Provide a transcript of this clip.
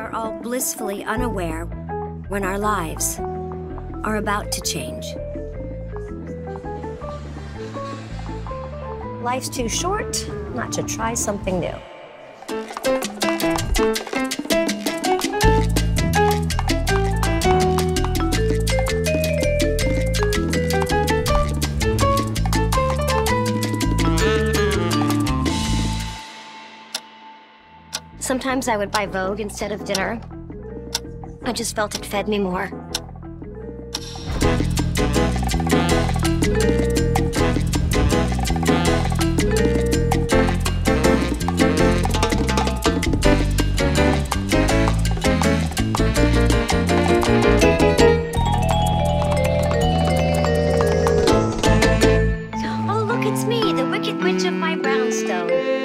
are all blissfully unaware when our lives are about to change. Life's too short not to try something new. Sometimes I would buy Vogue instead of dinner. I just felt it fed me more. Oh, look, it's me, the Wicked Witch of my brownstone.